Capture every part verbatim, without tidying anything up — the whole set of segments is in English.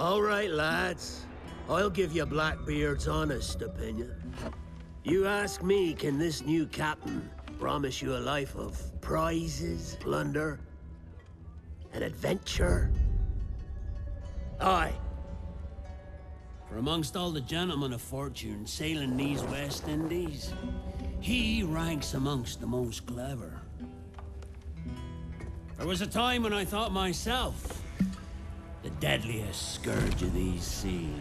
All right, lads. I'll give you Blackbeard's honest opinion. You ask me, can this new captain promise you a life of prizes, plunder, and adventure? Aye. For amongst all the gentlemen of fortune sailing these West Indies, he ranks amongst the most clever. There was a time when I thought myself the deadliest scourge of these seas.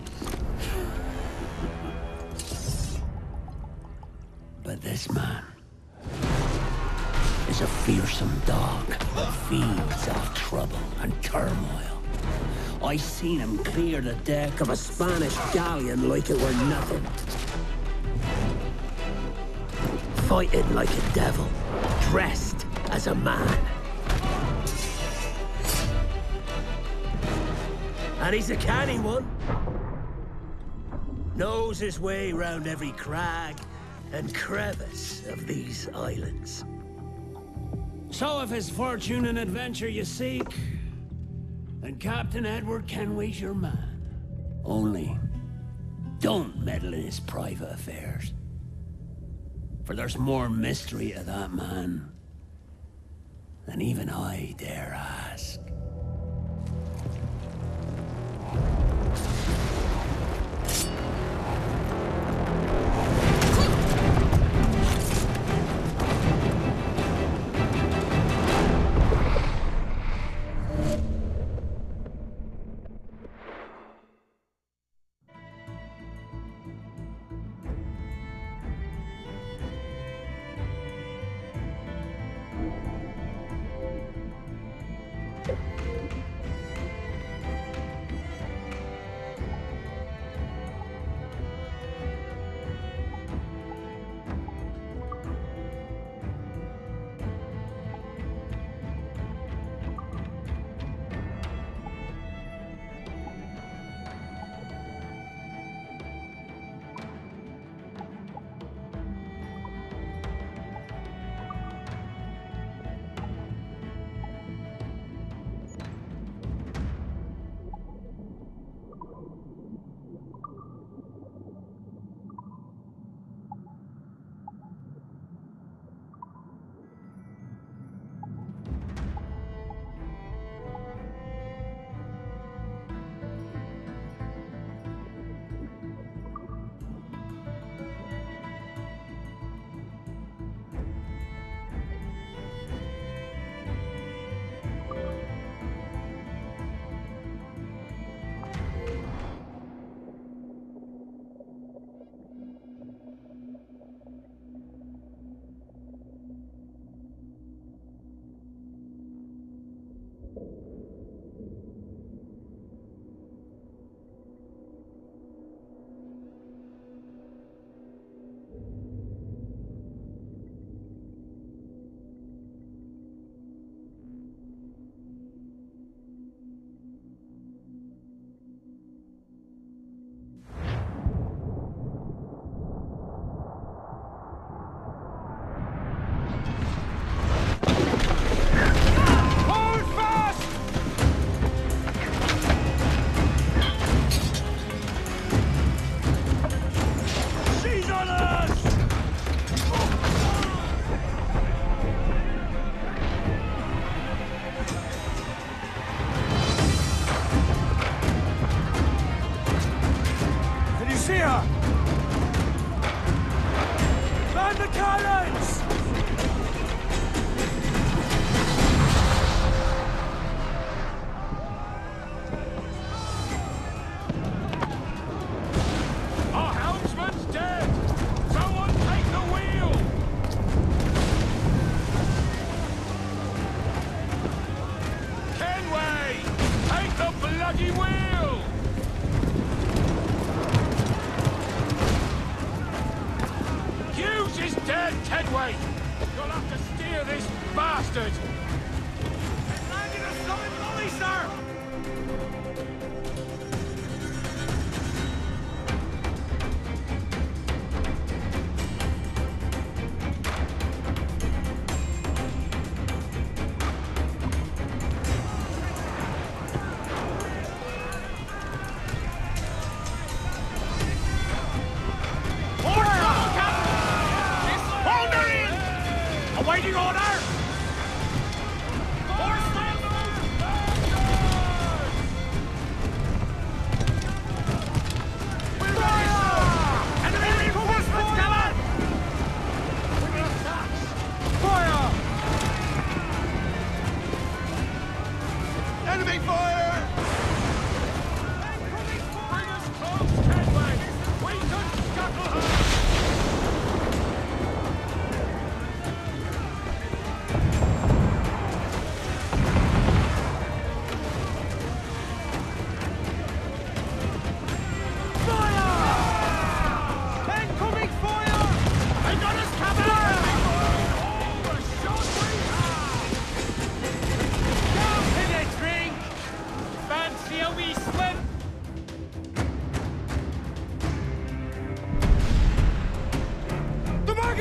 But this man is a fearsome dog that feeds off trouble and turmoil. I seen him clear the deck of a Spanish galleon like it were nothing. Fighting like a devil, dressed as a man. And he's a canny one. Knows his way round every crag and crevice of these islands. So if his fortune and adventure you seek, then Captain Edward Kenway's your man. Only, don't meddle in his private affairs. For there's more mystery to that man than even I dare ask.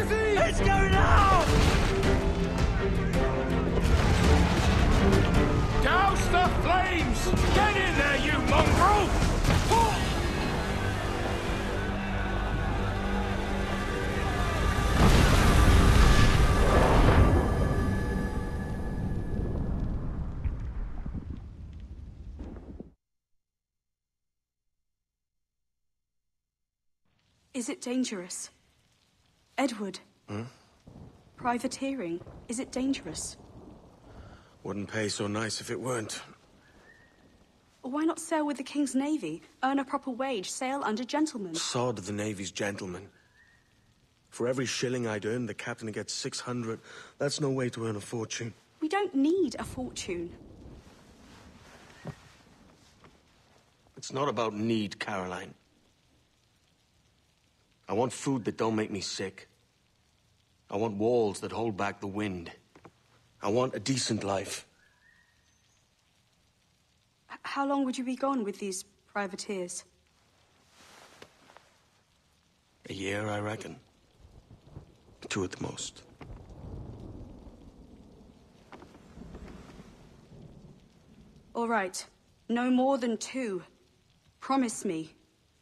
Easy! Let's go now! Douse the flames! Get in there, you mongrel! Is it dangerous? Edward? Hmm? Privateering, is it dangerous? Wouldn't pay so nice if it weren't. Why not sail with the King's Navy? Earn a proper wage, sail under gentlemen. Sod the Navy's gentlemen. For every shilling I'd earn, the captain gets six hundred. That's no way to earn a fortune. We don't need a fortune. It's not about need, Caroline. I want food that don't make me sick. I want walls that hold back the wind. I want a decent life. H- how long would you be gone with these privateers? A year, I reckon. Two at the most. All right. No more than two. Promise me.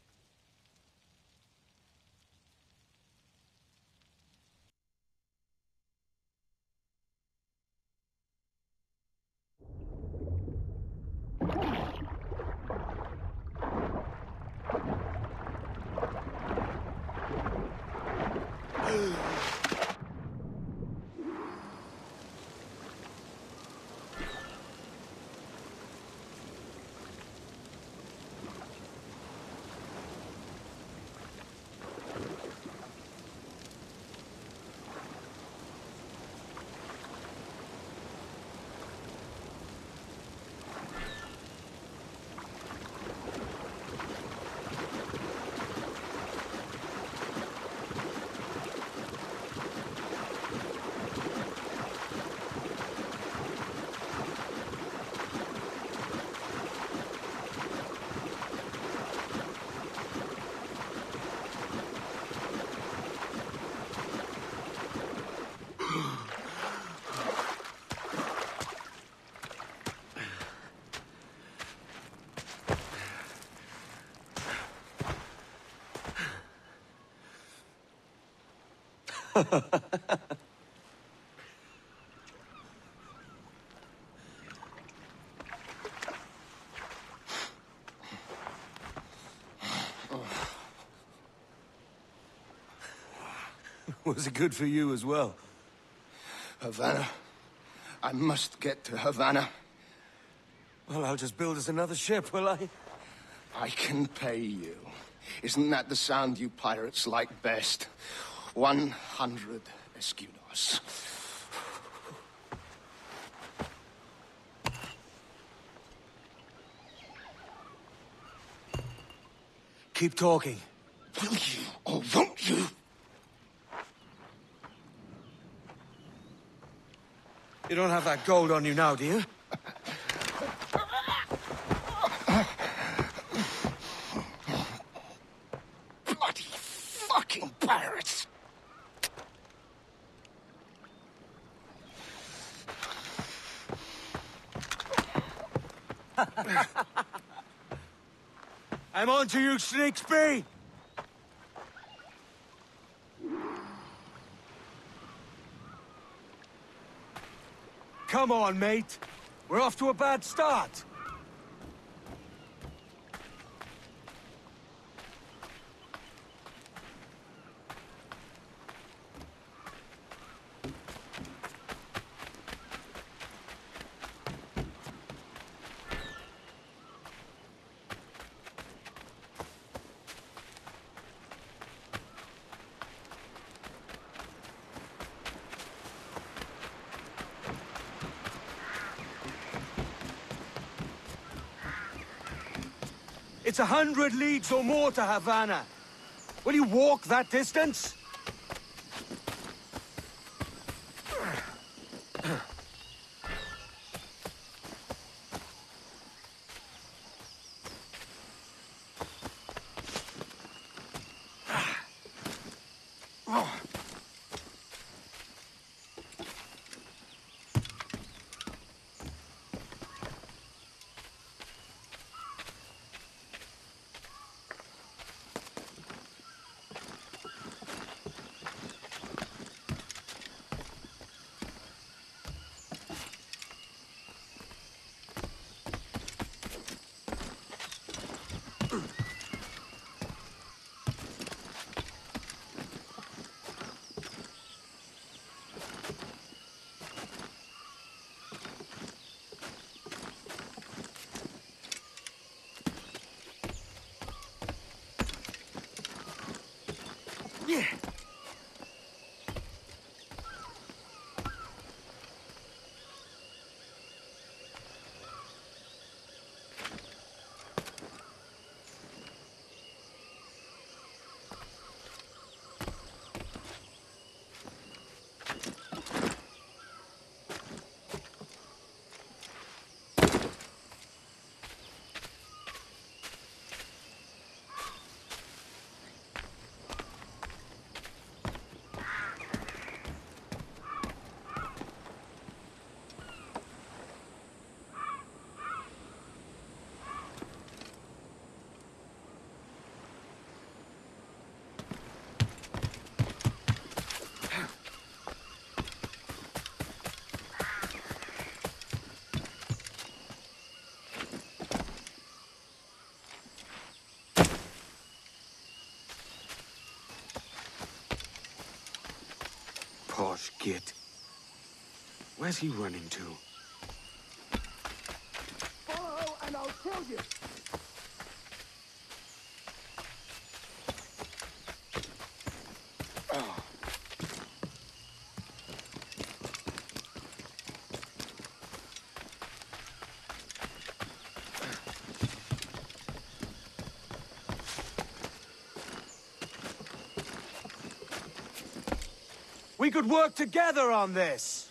Was it good for you as well? Havana. I must get to Havana. Well, I'll just build us another ship, will I? I can pay you. Isn't that the sound you pirates like best? One hundred escudos. Keep talking. Will you, or won't you? You don't have that gold on you now, do you? Bloody fucking pirates! I'm on to you, Slicksby! Come on, mate. We're off to a bad start. It's a hundred leagues or more to Havana. Will you walk that distance? Posh git. Where's he running to? Follow and I'll kill you! We could work together on this!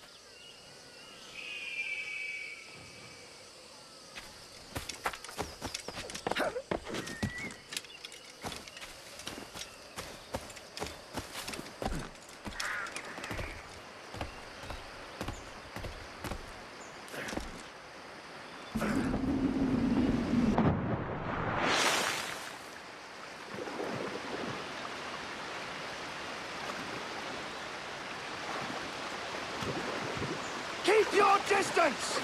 Keep your distance!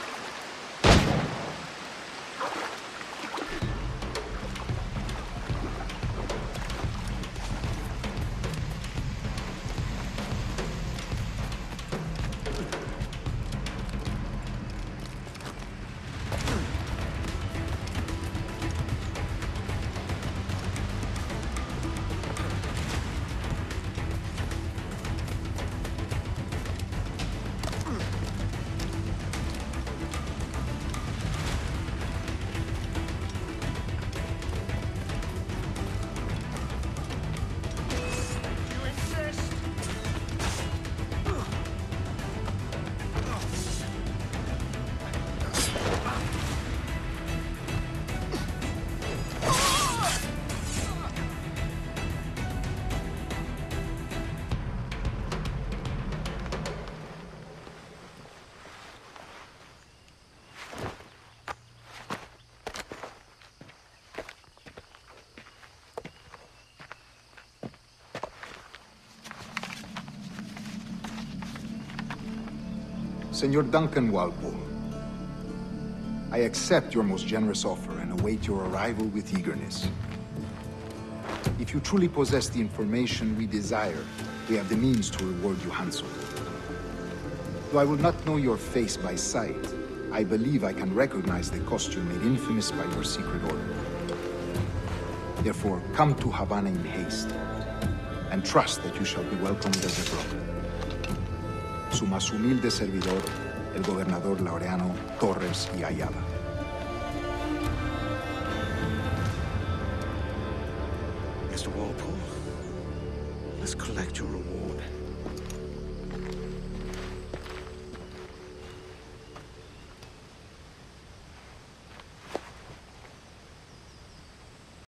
Senor Duncan Walpole, I accept your most generous offer and await your arrival with eagerness. If you truly possess the information we desire, we have the means to reward you handsomely. Though I will not know your face by sight, I believe I can recognize the costume made infamous by your secret order. Therefore, come to Havana in haste, and trust that you shall be welcomed as a brother. Su más humilde servidor, el gobernador Laureano Torres y Ayala. Mister Walpole, let's collect your reward.